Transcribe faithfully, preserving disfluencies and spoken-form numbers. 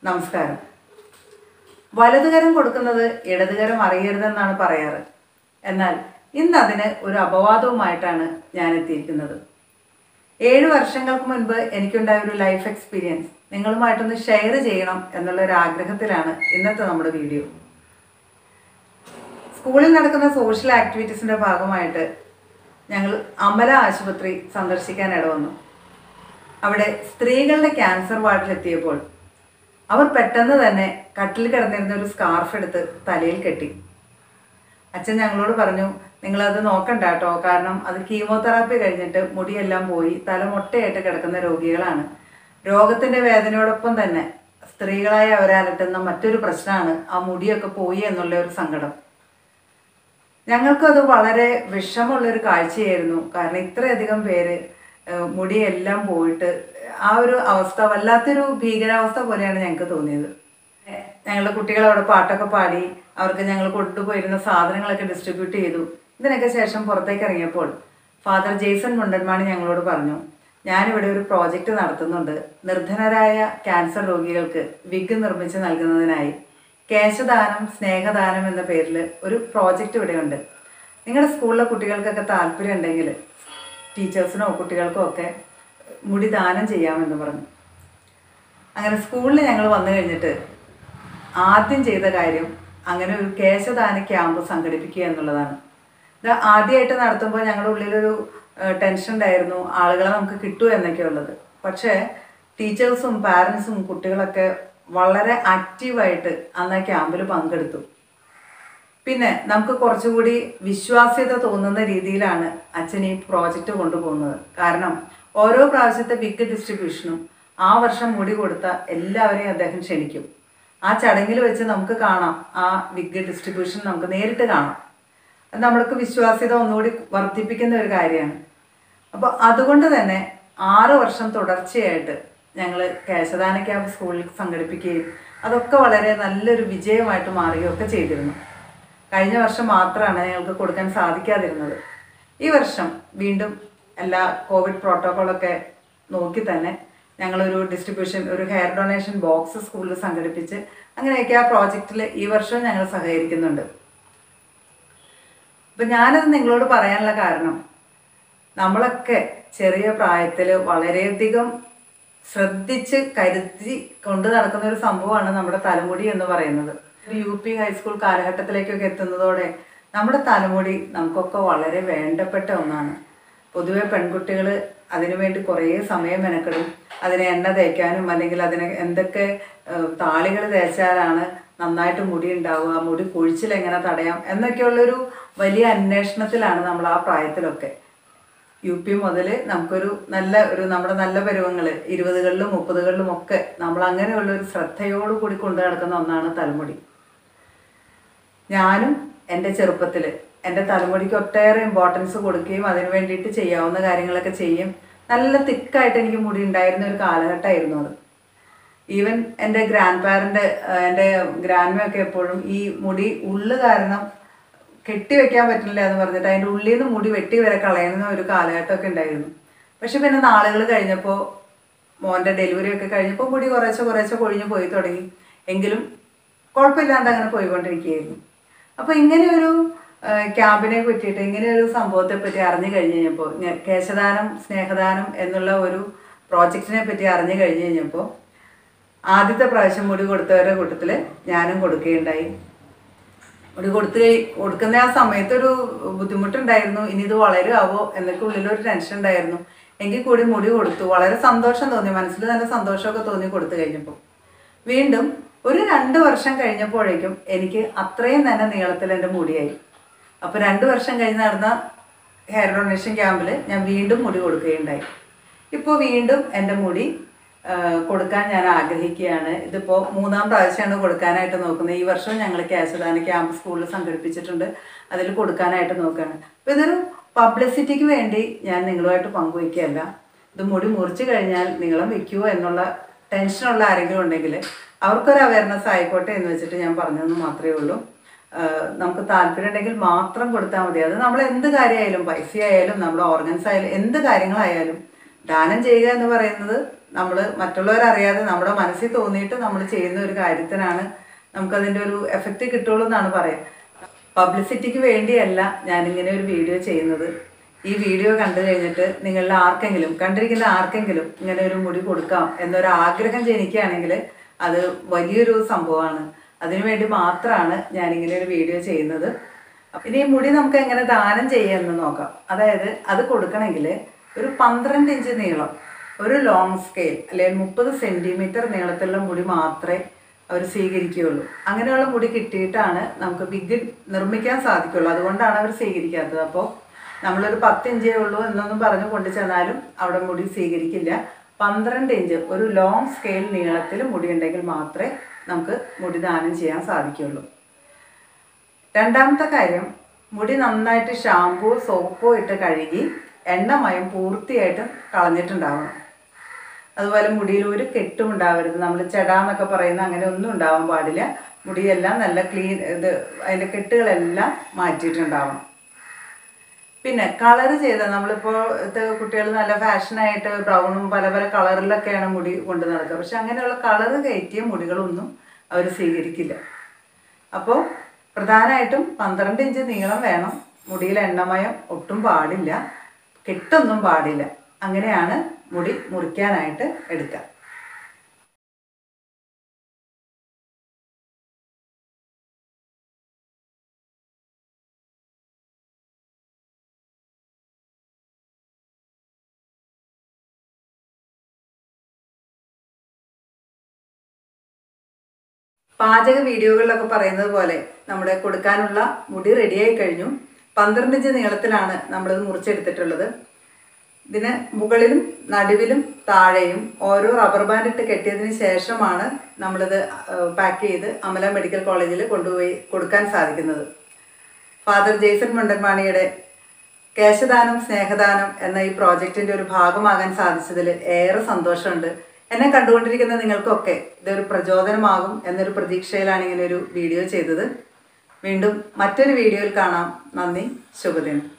നമസ്കാരം. വലതുകരം കൊടുക്കുന്നത് ഇടതുകരം അറിയരുതെന്നാണ് പറയാറ്. എന്നാൽ ഇന്ന് അതിന് ഒരു അപവാദവുമായിട്ടാണ് ഞാൻ എത്തിയിരിക്കുന്നത്. ഏഴ് വർഷങ്ങൾക്ക് മുൻപ് എനിക്കുണ്ടായ ഒരു ലൈഫ് എക്സ്പീരിയൻസ് നിങ്ങളുമായിട്ടൊന്ന് ഷെയർ ചെയ്യണം എന്നുള്ളൊരു ആഗ്രഹത്തിലാണ് ഇന്നത്തെ നമ്മുടെ വീഡിയോ. സ്കൂളിൽ നടക്കുന്ന സോഷ്യൽ ആക്ടിവിറ്റീസിൻ്റെ ഭാഗമായിട്ട് ഞങ്ങൾ അമല ആശുപത്രി സന്ദർശിക്കാൻ ഇടവന്നു. അവിടെ സ്ത്രീകളുടെ ക്യാൻസർ വാർഡിലെത്തിയപ്പോൾ അവർ പെട്ടെന്ന് തന്നെ കട്ടിൽ കിടന്നിരുന്ന ഒരു സ്കാർഫ് എടുത്ത് തലയിൽ കെട്ടി. അച്ഛൻ ഞങ്ങളോട് പറഞ്ഞു, നിങ്ങളത് നോക്കണ്ട കേട്ടോ, കാരണം അത് കീമോതെറാപ്പി കഴിഞ്ഞിട്ട് മുടിയെല്ലാം പോയി തല മൊട്ടയായിട്ട് കിടക്കുന്ന രോഗികളാണ്. രോഗത്തിൻ്റെ വേദനയോടൊപ്പം തന്നെ സ്ത്രീകളായി അവരെ അലട്ടുന്ന മറ്റൊരു പ്രശ്നമാണ് ആ മുടിയൊക്കെ പോയി എന്നുള്ള ഒരു സങ്കടം. ഞങ്ങൾക്കത് വളരെ വിഷമമുള്ളൊരു കാഴ്ചയായിരുന്നു. കാരണം ഇത്രയധികം പേര് മുടിയെല്ലാം പോയിട്ട് ആ ഒരു അവസ്ഥ വല്ലാത്തൊരു ഭീകരാവസ്ഥ പോലെയാണ് ഞങ്ങൾക്ക് തോന്നിയത്. ഞങ്ങളുടെ കുട്ടികൾ അവിടെ പാട്ടൊക്കെ പാടി അവർക്ക് ഞങ്ങൾ കൊണ്ടുപോയിരുന്ന സാധനങ്ങളൊക്കെ ഡിസ്ട്രിബ്യൂട്ട് ചെയ്തു. ഇതിനൊക്കെ ശേഷം പുറത്തേക്ക് ഇറങ്ങിയപ്പോൾ ഫാദർ ജെയ്സൺ മുണ്ടന്മാണി ഞങ്ങളോട് പറഞ്ഞു, ഞാനിവിടെ ഒരു പ്രോജക്റ്റ് നടത്തുന്നുണ്ട്. നിർധനരായ ക്യാൻസർ രോഗികൾക്ക് വിഗ് നിർമ്മിച്ച് നൽകുന്നതിനായി കേശദാനം സ്നേഹദാനം എന്ന പേരിൽ ഒരു പ്രോജക്റ്റ് ഇവിടെയുണ്ട്. നിങ്ങളുടെ സ്കൂളിലെ കുട്ടികൾക്കൊക്കെ താല്പര്യം ഉണ്ടെങ്കിൽ ടീച്ചേഴ്സിനോ കുട്ടികൾക്കോ ഒക്കെ മുടി ദാനം ചെയ്യാമെന്ന് പറഞ്ഞു. അങ്ങനെ സ്കൂളിൽ ഞങ്ങൾ വന്നു കഴിഞ്ഞിട്ട് ആദ്യം ചെയ്ത കാര്യം അങ്ങനെ ഒരു കേശദാന ക്യാമ്പ് സംഘടിപ്പിക്കുക എന്നുള്ളതാണ്. ഇത് ആദ്യമായിട്ട് നടത്തുമ്പോൾ ഞങ്ങളുടെ ഉള്ളിലൊരു ടെൻഷൻ ഉണ്ടായിരുന്നു, ആളുകളെ നമുക്ക് കിട്ടുമോ എന്നൊക്കെ ഉള്ളത്. പക്ഷേ ടീച്ചേഴ്സും പാരൻസും കുട്ടികളൊക്കെ വളരെ ആക്റ്റീവായിട്ട് അന്ന് ആ ക്യാമ്പിൽ പങ്കെടുത്തു. പിന്നെ നമുക്ക് കുറച്ചുകൂടി വിശ്വാസ്യത തോന്നുന്ന രീതിയിലാണ് അച്ഛൻ ഈ പ്രോജക്റ്റ് കൊണ്ടുപോകുന്നത്. കാരണം ഓരോ പ്രാവശ്യത്തെ വിഗ് ഡിസ്ട്രിബ്യൂഷനും ആ വർഷം മുടി കൊടുത്ത എല്ലാവരെയും അദ്ദേഹം ക്ഷണിക്കും. ആ ചടങ്ങിൽ വെച്ച് നമുക്ക് കാണാം, ആ വിഗ് ഡിസ്ട്രിബ്യൂഷൻ നമുക്ക് നേരിട്ട് കാണാം. അത് നമ്മൾക്ക് വിശ്വാസ്യത ഒന്നുകൂടി വർദ്ധിപ്പിക്കുന്ന ഒരു കാര്യമാണ്. അപ്പോൾ അതുകൊണ്ട് തന്നെ ആറ് വർഷം തുടർച്ചയായിട്ട് ഞങ്ങൾ കേശദാന ക്യാമ്പ് സ്കൂളിൽ സംഘടിപ്പിക്കുകയും അതൊക്കെ വളരെ നല്ലൊരു വിജയമായിട്ട് മാറുകയൊക്കെ ചെയ്തിരുന്നു. കഴിഞ്ഞ വർഷം മാത്രമാണ് ഞങ്ങൾക്ക് കൊടുക്കാൻ സാധിക്കാതിരുന്നത്. ഈ വർഷം വീണ്ടും എല്ലാ കോവിഡ് പ്രോട്ടോക്കോളൊക്കെ നോക്കി തന്നെ ഞങ്ങളൊരു ഡിസ്ട്രിബ്യൂഷൻ ഒരു ഹെയർ ഡൊണേഷൻ ബോക്സ് സ്കൂളിൽ സംഘടിപ്പിച്ച് അങ്ങനെയൊക്കെ ആ പ്രോജക്റ്റിൽ ഈ വർഷം ഞങ്ങൾ സഹകരിക്കുന്നുണ്ട്. അപ്പം ഞാനത് നിങ്ങളോട് പറയാനുള്ള കാരണം, നമ്മളൊക്കെ ചെറിയ പ്രായത്തിൽ വളരെയധികം ശ്രദ്ധിച്ച് കരുതി കൊണ്ടു നടക്കുന്ന ഒരു സംഭവമാണ് നമ്മുടെ തലമുടി എന്ന് പറയുന്നത്. യു പി ഹൈസ്കൂൾ കാലഘട്ടത്തിലേക്കൊക്കെ എത്തുന്നതോടെ നമ്മുടെ തലമുടി നമുക്കൊക്കെ വളരെ വേണ്ടപ്പെട്ട ഒന്നാണ്. പൊതുവെ പെൺകുട്ടികൾ അതിനുവേണ്ടി കുറേ സമയം മെനക്കെടും. അതിനെ എണ്ണ തേക്കാനും അല്ലെങ്കിൽ അതിനെ എന്തൊക്കെ താളികൾ തേച്ചാലാണ് നന്നായിട്ട് മുടി ഉണ്ടാവുക, മുടി കൊഴിച്ചിൽ എങ്ങനെ തടയാം എന്നൊക്കെയുള്ളൊരു വലിയ അന്വേഷണത്തിലാണ് നമ്മൾ ആ പ്രായത്തിലൊക്കെ. യു പി മുതൽ നമുക്കൊരു നല്ല ഒരു നമ്മുടെ നല്ല പരുവങ്ങൾ ഇരുപതുകളിലും മുപ്പതുകളിലും ഒക്കെ നമ്മൾ അങ്ങനെയുള്ളൊരു ശ്രദ്ധയോടുകൂടി കൊണ്ടു നടക്കുന്ന ഒന്നാണ് തലമുടി. ഞാനും എൻ്റെ ചെറുപ്പത്തിൽ എൻ്റെ തലമുടിക്ക് ഒട്ടേറെ ഇമ്പോർട്ടൻസ് കൊടുക്കുകയും അതിന് വേണ്ടിയിട്ട് ചെയ്യാവുന്ന കാര്യങ്ങളൊക്കെ ചെയ്യും. നല്ല തിക്കായിട്ട് എനിക്ക് മുടി ഉണ്ടായിരുന്ന ഒരു കാലഘട്ടമായിരുന്നു അത്. ഈവൻ എൻ്റെ ഗ്രാൻഡ് പാരൻ്റ് എൻ്റെ ഗ്രാൻഡ്മയൊക്കെ എപ്പോഴും ഈ മുടി ഉള്ളു കാരണം കെട്ടിവെക്കാൻ പറ്റില്ല എന്ന് പറഞ്ഞിട്ട് അതിൻ്റെ ഉള്ളിൽ നിന്ന് മുടി വെട്ടി വരെ കളയുന്ന ഒരു കാലഘട്ടമൊക്കെ ഉണ്ടായിരുന്നു. പക്ഷെ പിന്നെ നാളുകൾ കഴിഞ്ഞപ്പോൾ മോൻ്റെ ഡെലിവറി ഒക്കെ കഴിഞ്ഞപ്പോൾ മുടി കുറേശ്ശെ കുറേശ്ശെ കൊഴിഞ്ഞു പോയി തുടങ്ങി. എങ്കിലും കുഴപ്പമില്ലാണ്ട് അങ്ങനെ പോയിക്കൊണ്ടിരിക്കുകയായിരുന്നു. അപ്പോൾ ഇങ്ങനെയൊരു ക്യാമ്പിനെ പറ്റിയിട്ട് ഇങ്ങനെയൊരു സംഭവത്തെ പറ്റി അറിഞ്ഞു കഴിഞ്ഞ് കഴിഞ്ഞപ്പോൾ കേശദാനം സ്നേഹദാനം എന്നുള്ള ഒരു പ്രോജക്റ്റിനെ പറ്റി അറിഞ്ഞു കഴിഞ്ഞ് കഴിഞ്ഞപ്പോൾ ആദ്യത്തെ പ്രാവശ്യം മുടി കൊടുത്തവരുടെ കൂട്ടത്തിൽ ഞാനും കൊടുക്കുകയുണ്ടായി. മുടി കൊടുത്ത് കൊടുക്കുന്ന ആ സമയത്തൊരു ബുദ്ധിമുട്ടുണ്ടായിരുന്നു, ഇനി ഇത് വളരുമാവോ എന്നൊക്കെ ഉള്ളിലൊരു ടെൻഷൻ ഉണ്ടായിരുന്നു. എങ്കിൽ കൂടി മുടി കൊടുത്തു. വളരെ സന്തോഷം തോന്നി, മനസ്സിൽ നല്ല സന്തോഷമൊക്കെ തോന്നി കൊടുത്തു കഴിഞ്ഞപ്പോൾ. വീണ്ടും ഒരു രണ്ട് വർഷം കഴിഞ്ഞപ്പോഴേക്കും എനിക്ക് അത്രയും തന്നെ നീളത്തിൽ എൻ്റെ മുടിയായി. അപ്പോൾ രണ്ട് വർഷം കഴിഞ്ഞ് നടന്ന ഹെയർ ഡൊണേഷൻ ക്യാമ്പിൽ ഞാൻ വീണ്ടും മുടി കൊടുക്കുകയുണ്ടായി. ഇപ്പോൾ വീണ്ടും എൻ്റെ മുടി കൊടുക്കാൻ ഞാൻ ആഗ്രഹിക്കുകയാണ്. ഇതിപ്പോൾ മൂന്നാം പ്രാവശ്യമാണ് കൊടുക്കാനായിട്ട് നോക്കുന്നത്. ഈ വർഷം ഞങ്ങൾ കേശദാന ക്യാമ്പ് സ്കൂളിൽ സംഘടിപ്പിച്ചിട്ടുണ്ട്, അതിൽ കൊടുക്കാനായിട്ട് നോക്കുകയാണ്. അപ്പോൾ ഇതൊരു പബ്ലിസിറ്റിക്ക് വേണ്ടി ഞാൻ നിങ്ങളുമായിട്ട് പങ്കുവയ്ക്കുകയല്ല. ഇത് മുടി മുറിച്ച് കഴിഞ്ഞാൽ നീളം വയ്ക്കുമോ എന്നുള്ള ടെൻഷനുള്ള ആരെങ്കിലും ഉണ്ടെങ്കിൽ അവർക്കൊരു അവയർനെസ് ആയിക്കോട്ടെ എന്ന് വെച്ചിട്ട് ഞാൻ പറഞ്ഞതെന്ന് മാത്രമേ ഉള്ളൂ. നമുക്ക് താല്പര്യം ഉണ്ടെങ്കിൽ മാത്രം കൊടുത്താൽ മതി. അത് നമ്മൾ എന്ത് കാര്യമായാലും, പൈസ ആയാലും നമ്മുടെ ഓർഗൻസ് ആയാലും എന്ത് കാര്യങ്ങളായാലും ദാനം ചെയ്യുക എന്ന് പറയുന്നത് നമ്മൾ മറ്റുള്ളവരറിയാതെ നമ്മുടെ മനസ്സിൽ തോന്നിയിട്ട് നമ്മൾ ചെയ്യുന്ന ഒരു കാര്യത്തിനാണ് നമുക്കതിൻ്റെ ഒരു എഫക്റ്റ് കിട്ടുള്ളൂ എന്നാണ് പറയുക. പബ്ലിസിറ്റിക്ക് വേണ്ടിയല്ല ഞാനിങ്ങനെ ഒരു വീഡിയോ ചെയ്യുന്നത്. ഈ വീഡിയോ കണ്ടു കഴിഞ്ഞിട്ട് നിങ്ങളിൽ ആർക്കെങ്കിലും, കണ്ടിരിക്കുന്ന ആർക്കെങ്കിലും ഇങ്ങനെ ഒരു മുടി കൊടുക്കാം എന്നൊരു ആഗ്രഹം ജനിക്കുകയാണെങ്കിൽ അത് വലിയൊരു സംഭവമാണ്. അതിനുവേണ്ടി മാത്രമാണ് ഞാനിങ്ങനെ ഒരു വീഡിയോ ചെയ്യുന്നത്. ഇനി ഈ മുടി നമുക്ക് എങ്ങനെ ദാനം ചെയ്യാമെന്ന് നോക്കാം. അതായത് അത് കൊടുക്കണമെങ്കിൽ ഒരു പന്ത്രണ്ട് ഇഞ്ച് നീളം, ഒരു ലോങ് സ്കെയിൽ അല്ലെങ്കിൽ മുപ്പത് സെൻറ്റിമീറ്റർ നീളത്തിലുള്ള മുടി മാത്രമേ അവർ സ്വീകരിക്കുകയുള്ളൂ. അങ്ങനെയുള്ള മുടി കിട്ടിയിട്ടാണ് നമുക്ക് വിഗ് നിർമ്മിക്കാൻ സാധിക്കുള്ളൂ. അതുകൊണ്ടാണ് അവർ സ്വീകരിക്കാത്തത്. അപ്പോൾ നമ്മളൊരു പത്ത് ഇഞ്ചേ ഉള്ളൂ എന്നൊന്നും പറഞ്ഞ് കൊണ്ടു ചെന്നാലും അവിടെ മുടി സ്വീകരിക്കില്ല. പന്ത്രണ്ട് ഇഞ്ച് ഒരു ലോങ് സ്കെയിൽ നീളത്തിൽ മുടി ഉണ്ടെങ്കിൽ മാത്രമേ നമുക്ക് മുടി ദാനം ചെയ്യാൻ സാധിക്കുകയുള്ളൂ. രണ്ടാമത്തെ കാര്യം, മുടി നന്നായിട്ട് ഷാമ്പൂ സോപ്പോ ഇട്ട് കഴുകി എണ്ണമയം പൂർത്തിയായിട്ടും കളഞ്ഞിട്ടുണ്ടാവണം. അതുപോലെ മുടിയിൽ ഒരു കെട്ടും ഉണ്ടാവരുത്. നമ്മൾ ചെടാന്നൊക്കെ പറയുന്ന അങ്ങനെ ഒന്നും ഉണ്ടാവാൻ പാടില്ല. മുടിയെല്ലാം നല്ല ക്ലീൻ, ഇത് അതിൻ്റെ കെട്ടുകളെല്ലാം മാറ്റിയിട്ടുണ്ടാവണം. പിന്നെ കളർ ചെയ്ത, നമ്മളിപ്പോൾ കുട്ടികൾ നല്ല ഫാഷനായിട്ട് ബ്രൗണും പല പല കളറിലൊക്കെയാണ് മുടി കൊണ്ട് നടക്കുക. പക്ഷെ അങ്ങനെയുള്ള കളർ കയറ്റിയ മുടികളൊന്നും അവർ സ്വീകരിക്കില്ല. അപ്പോൾ പ്രധാനമായിട്ടും പന്ത്രണ്ട് ഇഞ്ച് നീളം വേണം. മുടിയിൽ എണ്ണമയം ഒട്ടും പാടില്ല, കെട്ടൊന്നും പാടില്ല. അങ്ങനെയാണ് മുടി മുറിക്കാനായിട്ട് എടുക്കുക. പാചക വീഡിയോകളിലൊക്കെ പറയുന്നത് പോലെ നമ്മുടെ കൊടുക്കാനുള്ള മുടി റെഡിയായി കഴിഞ്ഞു. പന്ത്രണ്ട് ഇഞ്ച് നീളത്തിലാണ് നമ്മളിത് മുറിച്ചെടുത്തിട്ടുള്ളത്. ഇതിന് മുകളിലും നടുവിലും താഴെയും ഓരോ റബ്ബർ ബാൻഡ് ഇട്ട് കെട്ടിയതിന് ശേഷമാണ് നമ്മളിത് പാക്ക് ചെയ്ത് അമല മെഡിക്കൽ കോളേജിൽ കൊണ്ടുപോയി കൊടുക്കാൻ സാധിക്കുന്നത്. ഫാദർ ജെയ്സൺ മുണ്ടൻമാണിയുടെ കേശദാനം സ്നേഹദാനം എന്ന ഈ പ്രോജക്റ്റിൻ്റെ ഒരു ഭാഗമാകാൻ സാധിച്ചതിൽ ഏറെ സന്തോഷമുണ്ട്. എന്നെ കണ്ടുകൊണ്ടിരിക്കുന്ന നിങ്ങൾക്കൊക്കെ ഇതൊരു പ്രചോദനമാകും എന്നൊരു പ്രതീക്ഷയിലാണ് ഇങ്ങനെ ഒരു വീഡിയോ ചെയ്തത്. വീണ്ടും മറ്റൊരു വീഡിയോയിൽ കാണാം. നന്ദി. ശുഭദിനം.